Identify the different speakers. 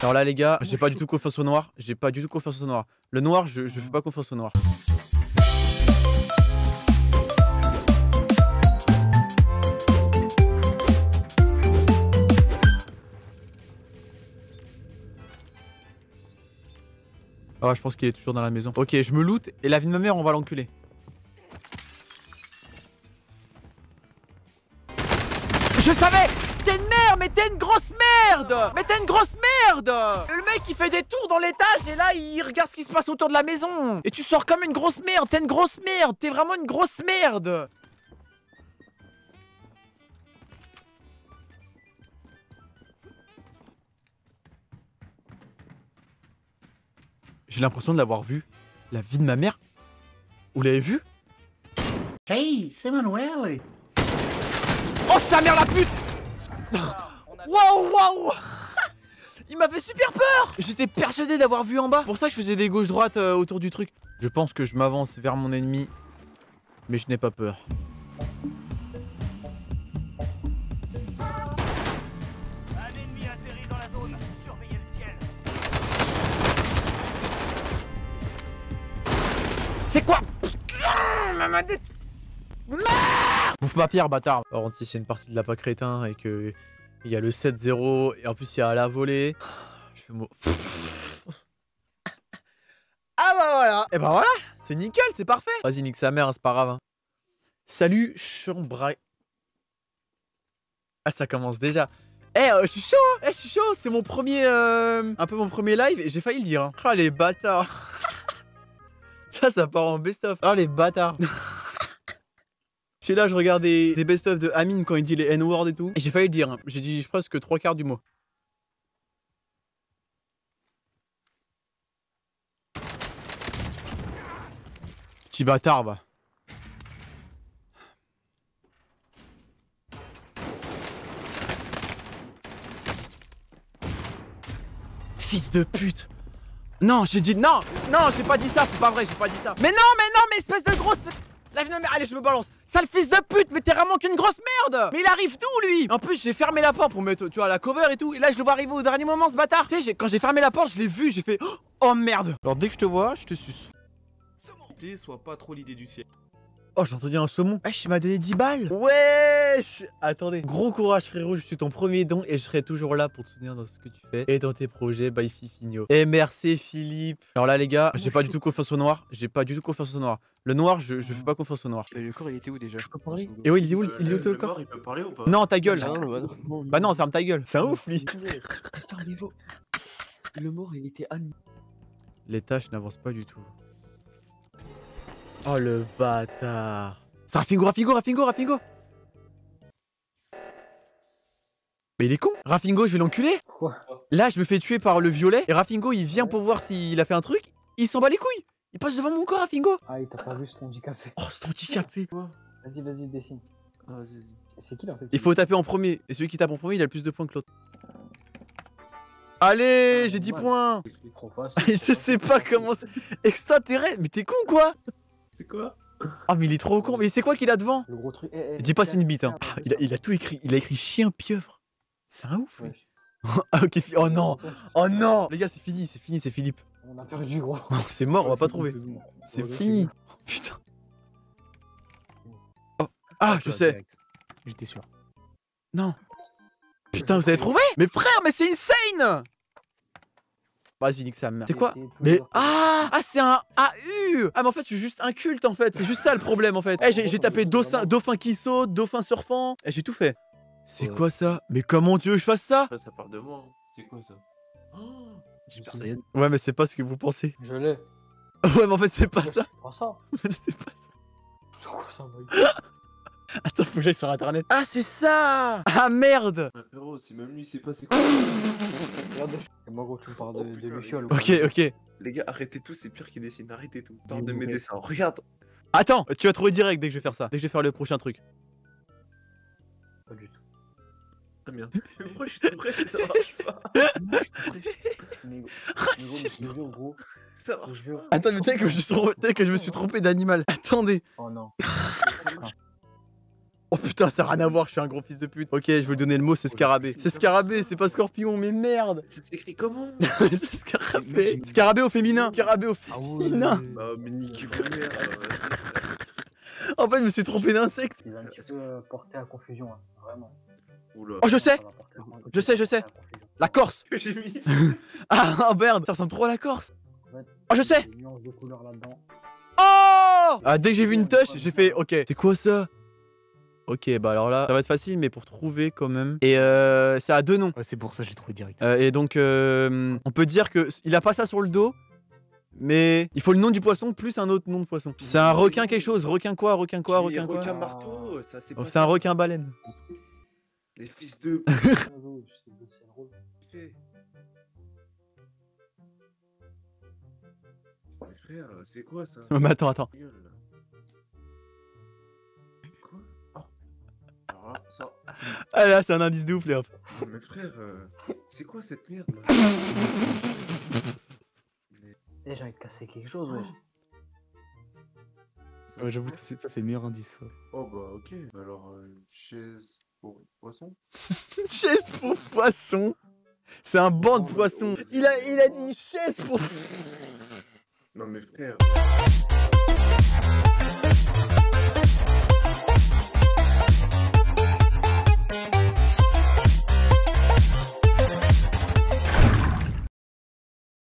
Speaker 1: Alors là les gars, j'ai pas du tout confiance au noir. J'ai pas du tout confiance au noir. Le noir, je fais pas confiance au noir. Ah ouais, je pense qu'il est toujours dans la maison. Ok, je me loot et la vie de ma mère, on va l'enculer. Je savais! T'es une merde, mais t'es une grosse merde! Mais t'es une grosse merde! Le mec il fait des tours dans l'étage et là il regarde ce qui se passe autour de la maison. Et tu sors comme une grosse merde, t'es une grosse merde, t'es vraiment une grosse merde! J'ai l'impression de l'avoir vu. La vie de ma mère? Vous l'avez vu?
Speaker 2: Hey, c'est Manuel!
Speaker 1: Oh sa mère la pute! Waouh waouh! Il m'a fait super peur! J'étais persuadé d'avoir vu en bas. C'est pour ça que je faisais des gauches-droites autour du truc. Je pense que je m'avance vers mon ennemi. Mais je n'ai pas peur.
Speaker 3: Un ennemi atterrit dans la zone. Surveillez le ciel.
Speaker 1: C'est quoi? Bouffe ma pierre, bâtard. Par contre, si c'est une partie de lapin crétin et que il y a le 7-0 et en plus il y a la volée, je fais mot. Ah bah voilà. Et bah voilà, c'est nickel, c'est parfait. Vas-y, nique sa mère, hein, c'est pas grave. Hein. Salut, Chambray. Ah, ça commence déjà. Eh, je suis chaud, hein. Je suis chaud. C'est mon premier, un peu mon premier live et j'ai failli le dire. Hein. Ah les bâtards. Ça part en best-of. Ah les bâtards. C'est là, je regarde des best-of de Amine quand il dit les N-words et tout. Et j'ai failli le dire. Hein. J'ai dit presque 3/4 du mot. Petit bâtard, va. Fils de pute. Non, j'ai dit non, non, j'ai pas dit ça, c'est pas vrai, j'ai pas dit ça. Mais non, mais espèce de grosse. La vie de ma mère, allez, je me balance. Sale fils de pute, mais t'es vraiment qu'une grosse merde. Mais il arrive d'où lui? En plus, j'ai fermé la porte pour mettre, tu vois, la cover et tout. Et là, je le vois arriver au dernier moment, ce bâtard. Tu sais, quand j'ai fermé la porte, je l'ai vu, j'ai fait oh merde. Alors dès que je te vois, je te suce.
Speaker 4: Sois pas trop l'idée du ciel.
Speaker 1: Oh, j'ai entendu un saumon. Wesh, il m'a donné 10 balles. Wesh. Attendez. Gros courage, frérot. Je suis ton premier don et je serai toujours là pour te soutenir dans ce que tu fais et dans tes projets. Bye, Fifinho. Et merci, Philippe. Alors là, les gars, j'ai pas du tout confiance au noir. J'ai pas du tout confiance au noir. Le noir, je fais pas confiance au noir.
Speaker 5: Le corps, il était où déjà? Je peux parler?
Speaker 1: Et oui, il est où le corps?
Speaker 4: Il peut parler ou pas?
Speaker 1: Non, ta gueule.
Speaker 5: Non,
Speaker 1: Bah non, ferme ta gueule. C'est un ouf, lui.
Speaker 5: Fermez-vous. Le mort, il était admis.
Speaker 1: Les tâches n'avancent pas du tout. Oh le bâtard. C'est Rafingo. Mais il est con. Rafingo, je vais l'enculer.
Speaker 2: Quoi?
Speaker 1: Là, je me fais tuer par le violet. Et Rafingo, il vient pour voir s'il a fait un truc. Il s'en bat les couilles. Il passe devant mon corps, Rafingo.
Speaker 2: Ah, il t'a pas vu, c'est handicapé.
Speaker 1: Oh, c'est handicapé.
Speaker 2: Vas-y, dessine.
Speaker 5: Ah, vas-y.
Speaker 2: C'est qui là en fait?
Speaker 1: Il faut taper en premier. Et celui qui tape en premier, il a le plus de points que l'autre. Allez, j'ai 10 points.
Speaker 2: C'est trop facile.
Speaker 1: Je sais pas comment c'est. Extraterrestre. Mais t'es con, quoi?
Speaker 4: C'est quoi?
Speaker 1: Ah, mais il est trop con. Mais c'est quoi qu'il a devant?
Speaker 2: Le gros truc.
Speaker 1: Dis pas c'est une bite, hein. Ah, il a tout écrit. Il a écrit chien pieuvre. C'est un ouf.
Speaker 2: Wesh.
Speaker 1: Ah, ok, oh non. Oh non. Les gars, c'est fini, c'est Philippe.
Speaker 2: On a perdu, gros.
Speaker 1: Non, c'est mort, on va pas trouver.
Speaker 2: bon.
Speaker 1: C'est
Speaker 2: Ouais,
Speaker 1: fini. Oh, putain. Oh. Ah, je sais.
Speaker 5: J'étais sûr.
Speaker 1: Non. Putain, vous avez trouvé? Mais frère, mais c'est insane. Vas-y, nique sa mère. C'est quoi? Mais ah, c'est un AU. Ah, mais en fait, je suis juste un culte en fait. C'est juste ça le problème en fait. Eh, j'ai tapé dauphin qui saute, dauphin surfant. Eh, j'ai tout fait. C'est quoi ça? Mais comment tu veux que je fasse ça?
Speaker 4: Ça parle de moi. Hein. C'est quoi ça? Oh,
Speaker 5: Super Saiyan.
Speaker 1: Ouais, mais c'est pas ce que vous pensez.
Speaker 2: Je l'ai.
Speaker 1: Ouais, mais en fait, c'est pas ça.
Speaker 2: C'est pas ça.
Speaker 1: C'est pas ça.
Speaker 2: C'est quoi ça, mec?
Speaker 1: Attends, faut que j'aille sur internet. Ah, c'est ça. Ah, merde.
Speaker 4: Ouais, frérot, si même lui sait pas c'est quoi.
Speaker 2: Regarde. Et moi, gros, tu me parles de
Speaker 4: putain,
Speaker 2: Luciole.
Speaker 1: Ok.
Speaker 4: Les gars, arrêtez tout, c'est pire qu'il dessine, arrêtez tout. Parle de mes dessins, regarde.
Speaker 1: Attends, tu vas trouver direct dès que je vais faire ça. Dès que je vais faire le prochain truc.
Speaker 2: Pas du tout.
Speaker 4: Ah merde. Moi je suis tout prêt, ça marche pas.
Speaker 2: Mais gros,
Speaker 1: shit.
Speaker 2: je jure, gros.
Speaker 4: Ça marche
Speaker 2: Je jure.
Speaker 1: Attends, mais peut-être que je me suis trompé d'animal. Attendez.
Speaker 2: Oh non.
Speaker 1: Oh putain, ça n'a rien à voir, je suis un gros fils de pute. Ok, je vais lui donner le mot, c'est scarabée. C'est scarabée, c'est pas scorpion, mais merde.
Speaker 4: Ça s'écrit comment?
Speaker 1: C'est scarabée. Scarabée au féminin. Scarabée au
Speaker 5: Ah
Speaker 1: féminin.
Speaker 4: Bah, mais nique vos mères.
Speaker 1: En fait, je me suis trompé d'insecte.
Speaker 2: Il va un petit peu porter à confusion, hein, vraiment.
Speaker 4: Oula.
Speaker 1: Oh, je sais.
Speaker 2: Ça va porter à-
Speaker 1: Je sais, je sais.
Speaker 2: à confusion.
Speaker 1: La Corse.
Speaker 4: J'ai mis.
Speaker 1: Ah, oh merde, ça ressemble trop à la Corse.
Speaker 2: En fait,
Speaker 1: Oh, je sais.
Speaker 2: il y a des nuances de couleurs là-dedans.
Speaker 1: Oh ah, dès que j'ai vu une touche, j'ai fait ok. C'est quoi ça? Ok, bah alors là, ça va être facile, mais pour trouver quand même. Et c'est à deux noms.
Speaker 5: Ouais, c'est pour ça que j'ai trouvé direct.
Speaker 1: Et donc, on peut dire que il a pas ça sur le dos, mais il faut le nom du poisson plus un autre nom de poisson. C'est un requin quelque chose. Requin quoi? Requin quoi? Requin quoi?
Speaker 4: Requin marteau, ça c'est
Speaker 1: Oh,
Speaker 4: pas.
Speaker 1: c'est un requin baleine.
Speaker 4: Les fils de.
Speaker 2: Oiseau, je sais pas si c'est drôle.
Speaker 4: Frère, c'est quoi ça?
Speaker 1: Mais attends.
Speaker 4: Gueule, là. Quoi? Oh. Alors là, ça.
Speaker 1: Ah là, c'est un indice de ouf, les refs.
Speaker 4: Non, mais frère, c'est quoi cette merde là? Mais
Speaker 2: Eh, j'ai envie de casser quelque chose, wesh.
Speaker 4: ça,
Speaker 5: Ouais, j'avoue,
Speaker 4: c'est
Speaker 5: ça c'est le meilleur indice. Ça.
Speaker 4: quoi? Oh bah ok. Alors, chaise pour poisson?
Speaker 1: Chaise pour poisson. C'est un banc de poissons. Il a dit chaise pour.
Speaker 4: Non mais frère.